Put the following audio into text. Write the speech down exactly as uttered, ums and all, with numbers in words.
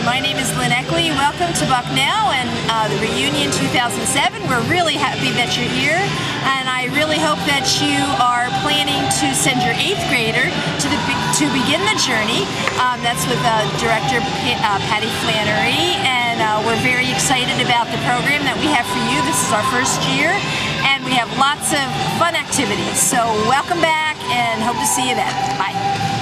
my name is Lynn Eckley. Welcome to Bucknell and uh, the reunion two thousand seven. We're really happy that you're here, and I really hope that you are planning to send your eighth grader to the to begin the journey. Um, that's with uh, Director P uh, Patty Flannery, and uh, we're very excited about the program that we have for you. This is our first year, and we have lots of fun activities. So welcome back, and hope to see you then. Bye.